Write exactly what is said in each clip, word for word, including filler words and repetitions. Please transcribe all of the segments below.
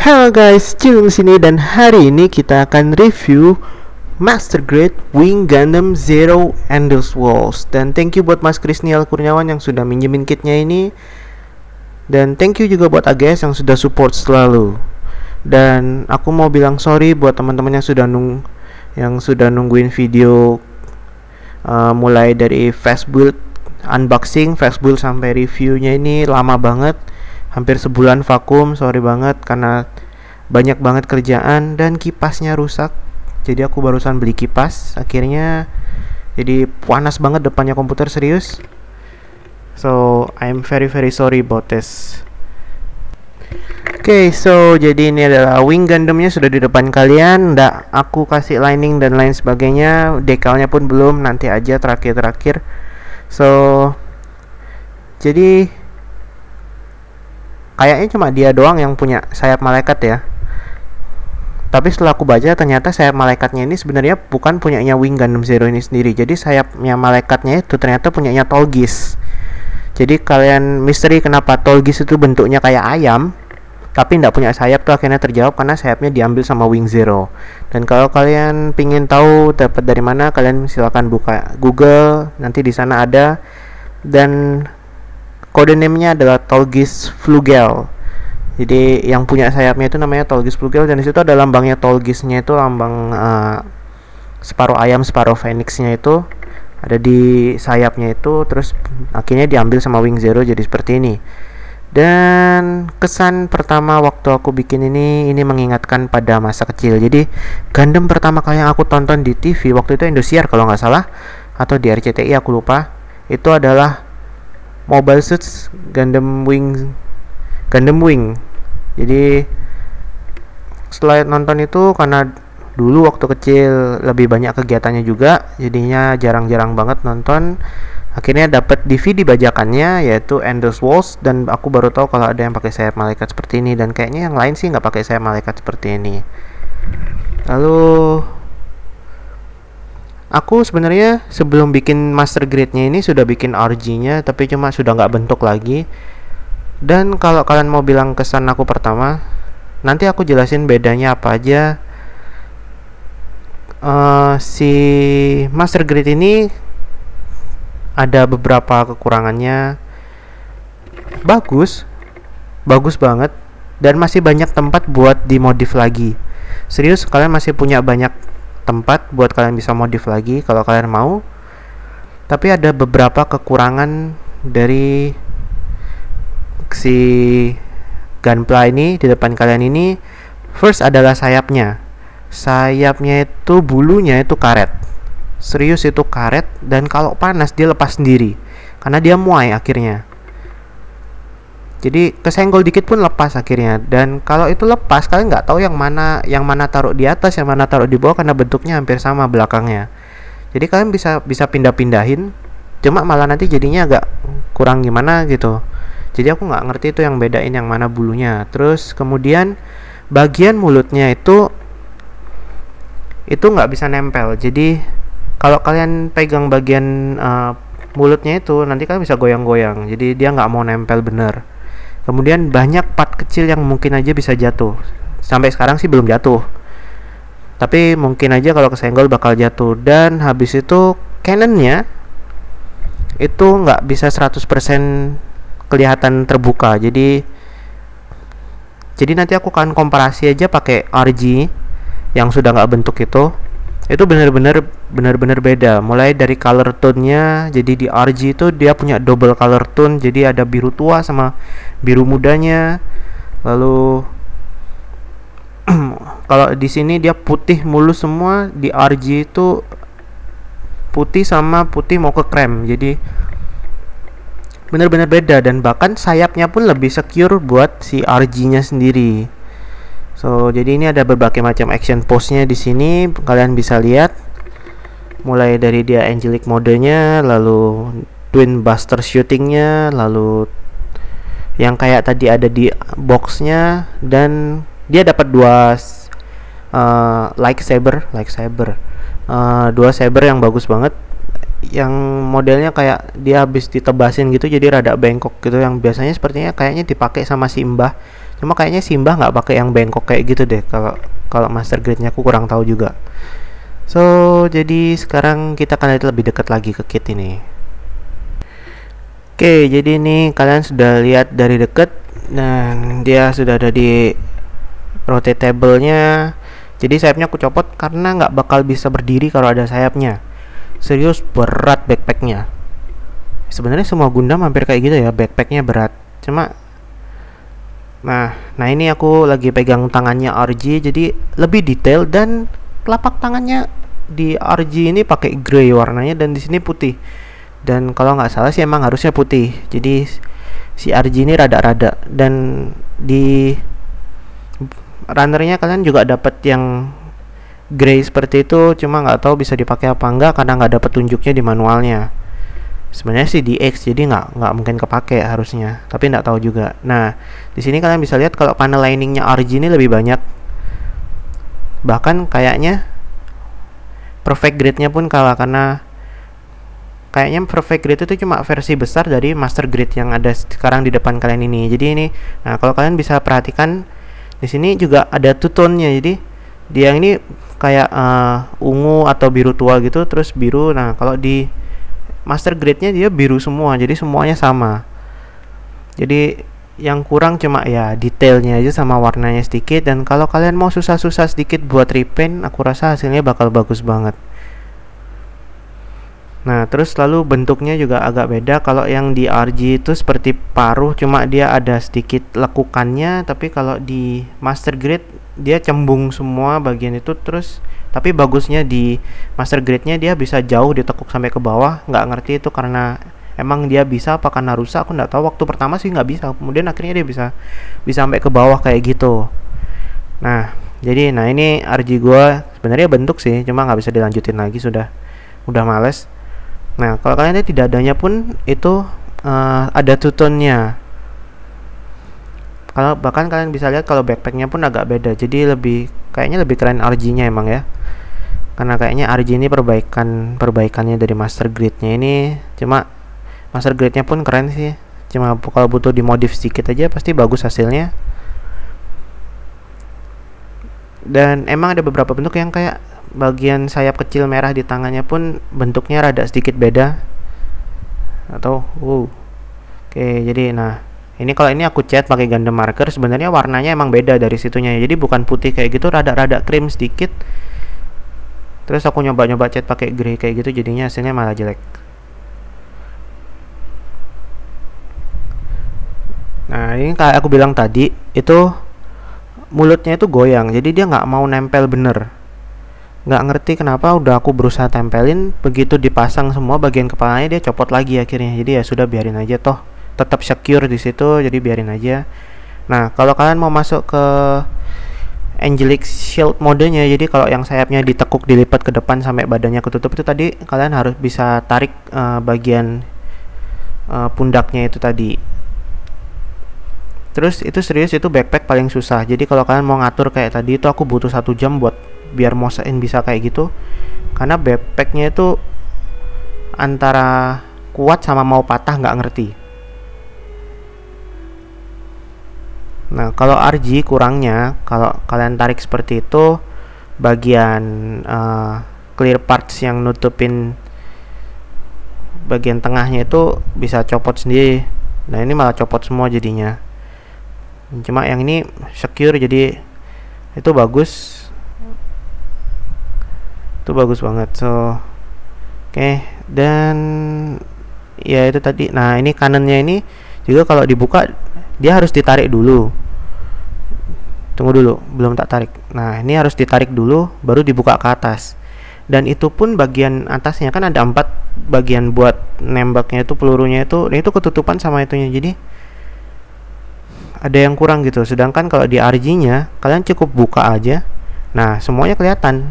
Halo guys, Cilung sini dan hari ini kita akan review Master Grade Wing Gundam Zero Endless Walls. Dan thank you buat Mas Krisnial Kurniawan yang sudah minjemin kitnya ini. Dan thank you juga buat A G S yang sudah support selalu. Dan aku mau bilang sorry buat teman-teman yang sudah nung yang sudah nungguin video uh, mulai dari fast build unboxing, fast build sampai reviewnya ini lama banget. Hampir sebulan vakum, sorry banget karena banyak banget kerjaan dan kipasnya rusak. Jadi aku barusan beli kipas, akhirnya jadi panas banget depannya komputer, serius. So I'm very very sorry about this. Oke, okay, so jadi ini adalah wing Gundamnya sudah di depan kalian. Nggak aku kasih lining dan lain sebagainya. Dekalnya pun belum, nanti aja terakhir-terakhir. So jadi kayaknya cuma dia doang yang punya sayap malaikat ya. Tapi setelah aku baca ternyata sayap malaikatnya ini sebenarnya bukan punyanya Wing Gundam Zero ini sendiri. Jadi sayapnya malaikatnya itu ternyata punyanya Tolgis. Jadi kalian misteri kenapa Tolgis itu bentuknya kayak ayam tapi tidak punya sayap tuh akhirnya terjawab karena sayapnya diambil sama Wing Zero. Dan kalau kalian pingin tahu dapat dari mana, kalian silakan buka Google, nanti di sana ada. Dan kode name-nya adalah Tolgis Flugel. Jadi yang punya sayapnya itu namanya Tolgis Flugel, dan disitu ada lambangnya Tolgisnya itu lambang uh, separuh ayam separuh phoenixnya itu ada di sayapnya itu. Terus akhirnya diambil sama Wing Zero jadi seperti ini. Dan kesan pertama waktu aku bikin ini ini mengingatkan pada masa kecil. Jadi Gundam pertama kali yang aku tonton di T V waktu itu Indosiar kalau nggak salah, atau di R C T I aku lupa, itu adalah Mobile Suits Gundam Wing Gundam Wing. Jadi setelah nonton itu, karena dulu waktu kecil lebih banyak kegiatannya juga, jadinya jarang-jarang banget nonton. Akhirnya dapat D V D bajakannya yaitu Endless Walls, dan aku baru tahu kalau ada yang pakai sayap malaikat seperti ini, dan kayaknya yang lain sih nggak pakai sayap malaikat seperti ini. Lalu aku sebenarnya sebelum bikin Master Grade-nya ini sudah bikin R G-nya, tapi cuma sudah nggak bentuk lagi. Dan kalau kalian mau bilang kesan aku pertama, nanti aku jelasin bedanya apa aja. Uh, si Master Grade ini ada beberapa kekurangannya. Bagus, bagus banget, dan masih banyak tempat buat dimodif lagi. Serius, kalian masih punya banyak tempat buat kalian bisa modif lagi kalau kalian mau. Tapi ada beberapa kekurangan dari si Gunpla ini di depan kalian ini. First adalah sayapnya. Sayapnya itu bulunya itu karet. Serius, itu karet, dan kalau panas dia lepas sendiri karena dia muai akhirnya. Jadi kesenggol dikit pun lepas akhirnya. Dan kalau itu lepas, kalian nggak tahu yang mana yang mana taruh di atas, yang mana taruh di bawah karena bentuknya hampir sama belakangnya. Jadi kalian bisa bisa pindah-pindahin, cuma malah nanti jadinya agak kurang gimana gitu. Jadi aku nggak ngerti itu yang bedain yang mana bulunya. Terus kemudian bagian mulutnya itu itu nggak bisa nempel. Jadi kalau kalian pegang bagian uh, mulutnya itu, nanti kalian bisa goyang-goyang. Jadi dia nggak mau nempel bener. Kemudian banyak part kecil yang mungkin aja bisa jatuh. Sampai sekarang sih belum jatuh, tapi mungkin aja kalau kesenggol bakal jatuh. Dan habis itu cannonnya itu nggak bisa seratus persen kelihatan terbuka. Jadi jadi nanti aku akan komparasi aja pakai R G yang sudah nggak bentuk itu. Itu benar-benar benar-benar beda, mulai dari color tone-nya. Jadi di R G itu dia punya double color tone, jadi ada biru tua sama biru mudanya. Lalu kalau di sini dia putih mulus semua, di R G itu putih sama putih mau ke krem. Jadi benar-benar beda, dan bahkan sayapnya pun lebih secure buat si R G-nya sendiri. So, jadi ini ada berbagai macam action pose-nya di sini, kalian bisa lihat. Mulai dari dia angelic modenya, lalu twin buster shooting-nya, lalu yang kayak tadi ada di box-nya, dan dia dapat dua uh, lightsaber, lightsaber, uh, dua saber yang bagus banget. Yang modelnya kayak dia habis ditebasin gitu, jadi rada bengkok gitu, yang biasanya sepertinya kayaknya dipakai sama si Mbah. Cuma kayaknya Simbah nggak pakai yang bengkok kayak gitu deh, kalau kalau master grade-nya aku kurang tahu juga. So jadi sekarang kita akan lihat lebih dekat lagi ke kit ini. Oke, jadi ini kalian sudah lihat dari dekat dan dia sudah ada di rotatable-nya. Jadi sayapnya aku copot karena nggak bakal bisa berdiri kalau ada sayapnya. Serius berat backpacknya. Sebenarnya semua Gundam hampir kayak gitu ya, backpacknya berat. Cuma nah, nah ini aku lagi pegang tangannya R G, jadi lebih detail dan telapak tangannya di R G ini pakai grey warnanya dan di sini putih. Dan kalau nggak salah sih emang harusnya putih. Jadi si R G ini rada-rada, dan di runnernya kalian juga dapat yang grey seperti itu, cuma nggak tahu bisa dipakai apa enggak karena nggak dapat tunjuknya di manualnya. Sebenarnya sih di X, jadi nggak nggak mungkin kepake harusnya, tapi nggak tahu juga. Nah di sini kalian bisa lihat kalau panel liningnya R G ini lebih banyak, bahkan kayaknya perfect grade-nya pun kalah, karena kayaknya perfect grade itu cuma versi besar dari master grade yang ada sekarang di depan kalian ini. Jadi ini, nah kalau kalian bisa perhatikan di sini juga ada two tone-nya. Jadi dia ini kayak uh, ungu atau biru tua gitu, terus biru. Nah kalau di master grade-nya dia biru semua, jadi semuanya sama. Jadi yang kurang cuma ya detailnya aja sama warnanya sedikit. Dan kalau kalian mau susah-susah sedikit buat repaint, aku rasa hasilnya bakal bagus banget. Nah terus lalu bentuknya juga agak beda. Kalau yang di R G itu seperti paruh, cuma dia ada sedikit lekukannya. Tapi kalau di master grade dia cembung semua bagian itu. Terus tapi bagusnya di master grade-nya dia bisa jauh ditekuk sampai ke bawah. Nggak ngerti itu karena emang dia bisa apa karena rusak, aku nggak tahu. Waktu pertama sih nggak bisa, kemudian akhirnya dia bisa bisa sampai ke bawah kayak gitu. Nah jadi nah ini R G gua sebenarnya bentuk sih, cuma nggak bisa dilanjutin lagi, sudah udah males. Nah kalau kalian lihat tidak adanya pun itu uh, ada two-tone-nya. Kalau bahkan kalian bisa lihat kalau backpacknya pun agak beda, jadi lebih kayaknya lebih keren R G-nya emang ya, karena kayaknya R G ini perbaikan perbaikannya dari master grade-nya ini. Cuma master grade-nya pun keren sih, cuma kalau butuh dimodif sedikit aja pasti bagus hasilnya. Dan emang ada beberapa bentuk yang kayak bagian sayap kecil merah di tangannya pun bentuknya rada sedikit beda. Atau uh. Oke, jadi nah ini kalau ini aku cat pakai Gundam marker, sebenarnya warnanya emang beda dari situnya. Jadi bukan putih kayak gitu, rada-rada krim sedikit. Terus aku nyoba-nyoba cat pakai grey kayak gitu, jadinya hasilnya malah jelek. Nah ini kayak aku bilang tadi, itu mulutnya itu goyang, jadi dia nggak mau nempel bener. Nggak ngerti kenapa, udah aku berusaha tempelin, begitu dipasang semua bagian kepalanya dia copot lagi akhirnya. Jadi ya sudah, biarin aja, toh tetap secure di situ, jadi biarin aja. Nah kalau kalian mau masuk ke Angelic Shield modenya, jadi kalau yang sayapnya ditekuk dilipat ke depan sampai badannya ketutup itu tadi, kalian harus bisa tarik uh, bagian uh, pundaknya itu tadi. Terus itu serius, itu backpack paling susah. Jadi kalau kalian mau ngatur kayak tadi itu, aku butuh satu jam buat biar mosain bisa kayak gitu, karena backpacknya itu antara kuat sama mau patah nggak ngerti. Nah kalau R G kurangnya, kalau kalian tarik seperti itu, bagian uh, clear parts yang nutupin bagian tengahnya itu bisa copot sendiri. Nah ini malah copot semua jadinya. Cuma yang ini secure, jadi itu bagus, itu bagus banget. So oke, okay. Dan ya itu tadi. Nah ini kanannya ini juga kalau dibuka dia harus ditarik dulu. Tunggu dulu, belum tak tarik. Nah ini harus ditarik dulu baru dibuka ke atas. Dan itu pun bagian atasnya kan ada empat bagian buat nembaknya itu, pelurunya itu, dan itu ketutupan sama itunya, jadi ada yang kurang gitu. Sedangkan kalau di R G-nya kalian cukup buka aja, nah semuanya kelihatan.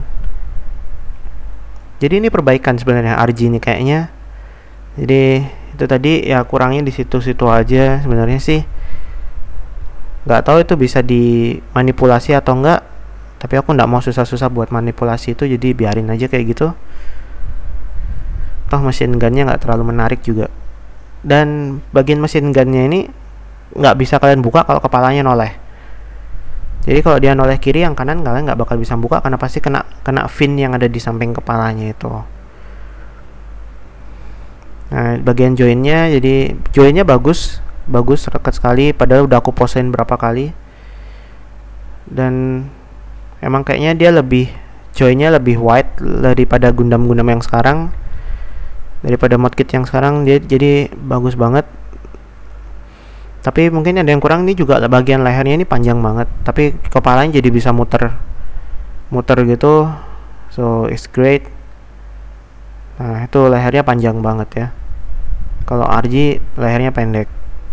Jadi ini perbaikan sebenarnya R G ini kayaknya. Jadi itu tadi ya kurangnya di situ-situ aja sebenarnya sih. Nggak tahu itu bisa dimanipulasi atau enggak, tapi aku nggak mau susah-susah buat manipulasi itu, jadi biarin aja kayak gitu. Toh mesin gunnya nggak terlalu menarik juga. Dan bagian mesin gunnya ini nggak bisa kalian buka kalau kepalanya noleh. Jadi kalau dia noleh kiri, yang kanan kalian nggak bakal bisa buka karena pasti kena kena fin yang ada di samping kepalanya itu. Nah, bagian joinnya, jadi joinnya bagus, bagus rekat sekali. Padahal udah aku postein berapa kali. Dan emang kayaknya dia lebih joinnya lebih wide daripada Gundam-Gundam yang sekarang, daripada modkit yang sekarang. Dia jadi bagus banget. Tapi mungkin ada yang kurang, ini juga bagian lehernya ini panjang banget, tapi kepalanya jadi bisa muter muter gitu, so it's great. Nah, itu lehernya panjang banget ya. Kalau R G lehernya pendek.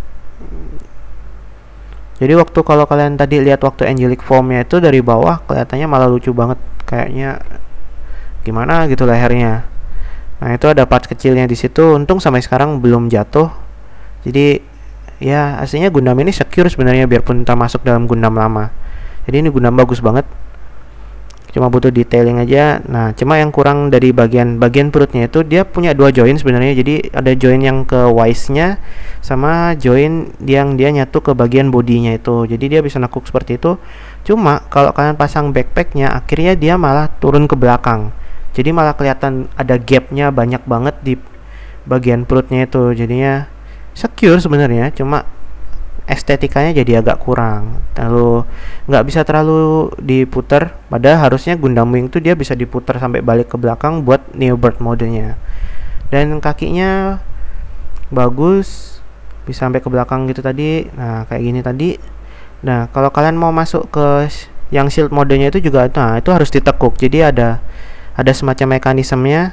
Jadi waktu kalau kalian tadi lihat waktu angelic formnya itu dari bawah kelihatannya malah lucu banget, kayaknya gimana gitu lehernya. Nah, itu ada part kecilnya di situ, untung sampai sekarang belum jatuh. Jadi ya aslinya Gundam ini secure sebenarnya, biarpun termasuk dalam Gundam lama. Jadi ini Gundam bagus banget, cuma butuh detailing aja. Nah, cuma yang kurang dari bagian bagian perutnya itu dia punya dua join sebenarnya. Jadi ada join yang ke waist-nya sama join yang dia nyatu ke bagian bodinya itu. Jadi dia bisa nekuk seperti itu. Cuma kalau kalian pasang backpacknya, akhirnya dia malah turun ke belakang. Jadi malah kelihatan ada gapnya banyak banget di bagian perutnya itu. Jadinya secure sebenarnya, cuma estetikanya jadi agak kurang, terlalu nggak bisa terlalu diputer. Padahal harusnya Gundam Wing itu dia bisa diputer sampai balik ke belakang buat Neo Bird modenya. Dan kakinya bagus, bisa sampai ke belakang gitu tadi. Nah, kayak gini tadi. Nah, kalau kalian mau masuk ke yang shield modenya itu juga, nah itu harus ditekuk. Jadi ada ada semacam mekanismenya.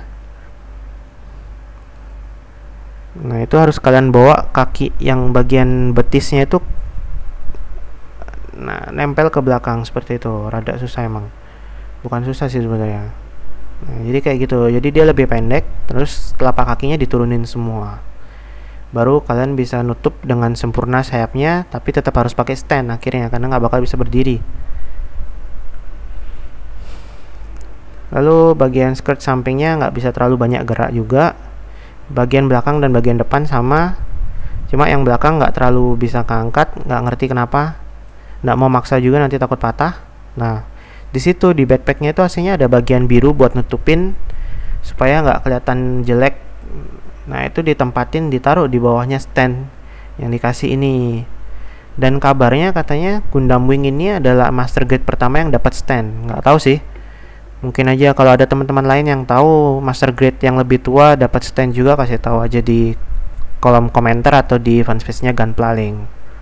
Nah, itu harus kalian bawa kaki yang bagian betisnya itu nah nempel ke belakang seperti itu. Rada susah emang. Bukan susah sih sebenarnya. Nah, jadi kayak gitu. Jadi dia lebih pendek, terus telapak kakinya diturunin semua. Baru kalian bisa nutup dengan sempurna sayapnya, tapi tetap harus pakai stand akhirnya karena nggak bakal bisa berdiri. Lalu bagian skirt sampingnya nggak bisa terlalu banyak gerak juga. Bagian belakang dan bagian depan sama, cuma yang belakang nggak terlalu bisa keangkat, nggak ngerti kenapa, nggak mau maksa juga nanti takut patah. Nah, di situ di backpacknya itu aslinya ada bagian biru buat nutupin supaya nggak kelihatan jelek. Nah, itu ditempatin, ditaruh di bawahnya stand yang dikasih ini. Dan kabarnya katanya Gundam Wing ini adalah master grade pertama yang dapat stand. Nggak tahu sih. Mungkin aja kalau ada teman-teman lain yang tahu master grade yang lebih tua dapat stand juga, kasih tahu aja di kolom komentar atau di fanspace-nya Gunpla-Link.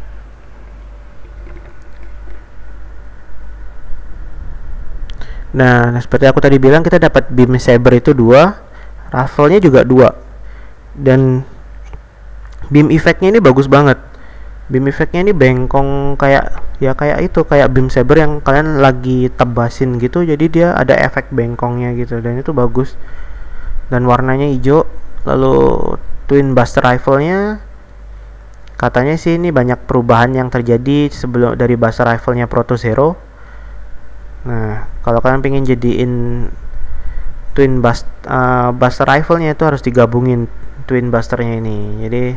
Nah, nah, seperti aku tadi bilang, kita dapat beam saber itu dua, rifle-nya juga dua. Dan beam effect-nya ini bagus banget. Beam effect-nya ini bengkong kayak ya kayak itu kayak beam saber yang kalian lagi tebasin gitu. Jadi dia ada efek bengkongnya gitu dan itu bagus. Dan warnanya hijau. Lalu twin buster rifle-nya katanya sih ini banyak perubahan yang terjadi sebelum dari buster rifle-nya Proto Zero. Nah, kalau kalian pengen jadiin twin bust, uh, buster rifle-nya itu harus digabungin twin buster-nya ini. Jadi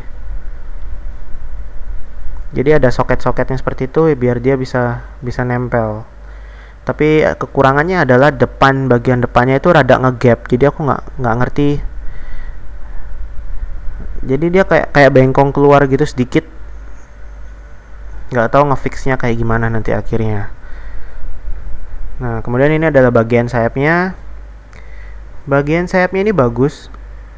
Jadi ada soket-soketnya seperti itu biar dia bisa bisa nempel. Tapi kekurangannya adalah depan bagian depannya itu rada ngegap. Jadi aku nggak nggak ngerti. Jadi dia kayak kayak bengkong keluar gitu sedikit. Nggak tahu ngefixnya kayak gimana nanti akhirnya. Nah, kemudian ini adalah bagian sayapnya. Bagian sayapnya ini bagus.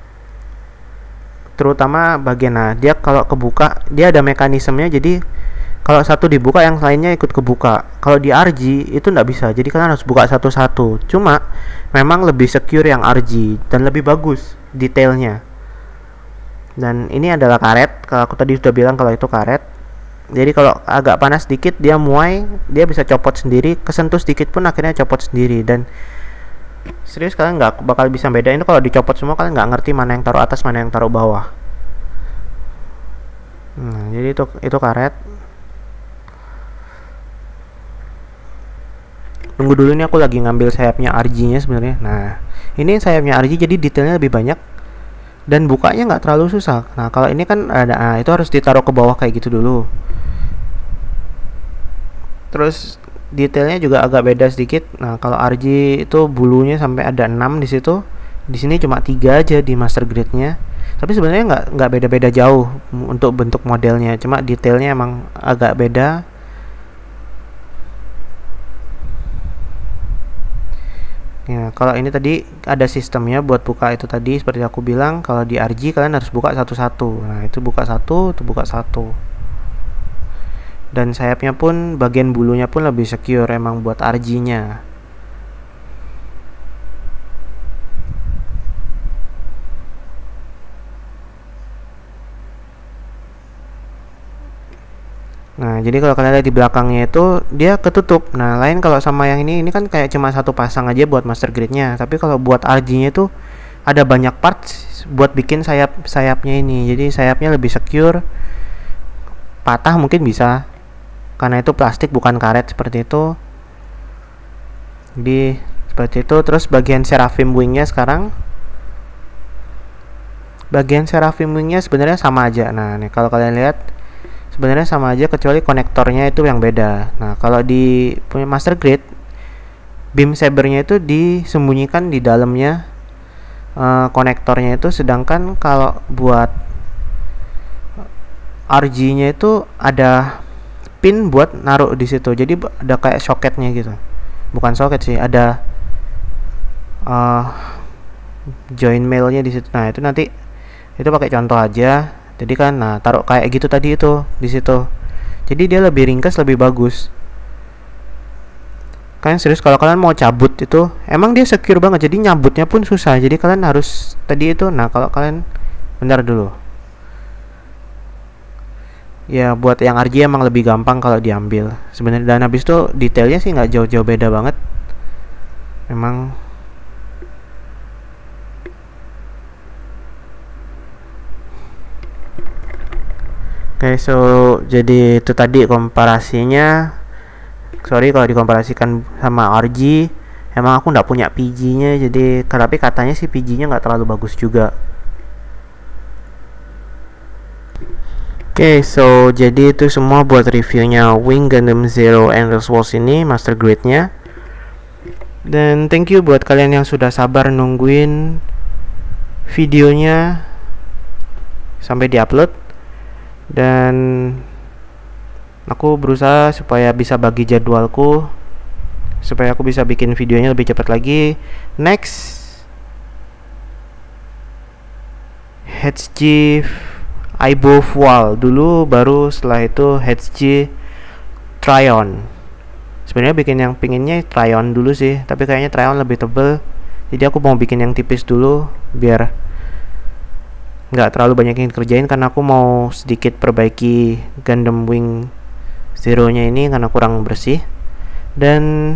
Terutama bagian, nah dia kalau kebuka dia ada mekanismenya, jadi kalau satu dibuka yang lainnya ikut kebuka. Kalau di R G itu nggak bisa, jadi kalian harus buka satu-satu. Cuma memang lebih secure yang R G dan lebih bagus detailnya. Dan ini adalah karet, kalau aku tadi sudah bilang kalau itu karet. Jadi kalau agak panas sedikit dia muai, dia bisa copot sendiri, kesentuh sedikit pun akhirnya copot sendiri. Dan serius kalian nggak bakal bisa bedain itu kalau dicopot semua, kalian nggak ngerti mana yang taruh atas mana yang taruh bawah. Nah, jadi itu itu karet. Tunggu dulu, ini aku lagi ngambil sayapnya R G-nya sebenarnya. Nah, ini sayapnya R G jadi detailnya lebih banyak dan bukanya nggak terlalu susah. Nah, kalau ini kan ada, nah, itu harus ditaruh ke bawah kayak gitu dulu. Terus detailnya juga agak beda sedikit. Nah, kalau R G itu bulunya sampai ada enam di situ. Di sini cuma tiga aja di master grade-nya. Tapi sebenarnya nggak nggak beda-beda jauh untuk bentuk modelnya, cuma detailnya emang agak beda. Ya, kalau ini tadi ada sistemnya buat buka itu tadi seperti aku bilang, kalau di R G kalian harus buka satu-satu. Nah, itu buka satu, itu buka satu. Dan sayapnya pun bagian bulunya pun lebih secure emang buat R G-nya. Nah, jadi kalau kalian lihat di belakangnya itu dia ketutup. Nah, lain kalau sama yang ini, ini kan kayak cuma satu pasang aja buat master grade-nya. Tapi kalau buat R G-nya itu ada banyak parts buat bikin sayap-sayapnya ini. Jadi sayapnya lebih secure. Patah mungkin bisa, karena itu plastik bukan karet seperti itu. Jadi seperti itu. Terus bagian seraphim wing-nya sekarang, bagian seraphim wing-nya sebenarnya sama aja. Nah, nih kalau kalian lihat sebenarnya sama aja kecuali konektornya itu yang beda. Nah, kalau di punya master grade, beam sabernya itu disembunyikan di dalamnya uh, konektornya itu, sedangkan kalau buat R G-nya itu ada pin buat naruh di situ. Jadi ada kayak soketnya gitu. Bukan soket sih, ada uh, join mailnya di situ. Nah, itu nanti itu pakai contoh aja. Jadi kan, nah taruh kayak gitu tadi itu di situ. Jadi dia lebih ringkas, lebih bagus. Kalian serius kalau kalian mau cabut itu, emang dia secure banget. Jadi nyabutnya pun susah. Jadi kalian harus tadi itu. Nah kalau kalian, bentar dulu. Ya buat yang R G emang lebih gampang kalau diambil. Sebenarnya dan habis itu detailnya sih nggak jauh-jauh beda banget. Memang. Oke, okay, so jadi itu tadi komparasinya. Sorry kalau dikomparasikan sama R G. Emang aku nggak punya P G-nya, jadi tapi katanya sih P G-nya nggak terlalu bagus juga. Oke, okay, so jadi itu semua buat reviewnya Wing Gundam Zero Endless Wars ini, master grade-nya. Dan thank you buat kalian yang sudah sabar nungguin videonya sampai diupload. Dan aku berusaha supaya bisa bagi jadwalku, supaya aku bisa bikin videonya lebih cepat lagi. Next, H G Aibo Voile dulu, baru setelah itu H G Tryon. Sebenarnya bikin yang pinginnya Tryon dulu sih, tapi kayaknya Tryon lebih tebel. Jadi aku mau bikin yang tipis dulu biar nggak terlalu banyak yang kerjain, karena aku mau sedikit perbaiki Gundam Wing Zero nya ini karena kurang bersih. Dan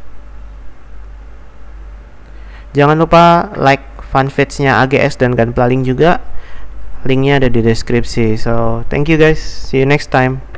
jangan lupa like fanpage nya A G S dan Gunpla Link juga, linknya ada di deskripsi. So thank you guys, see you next time.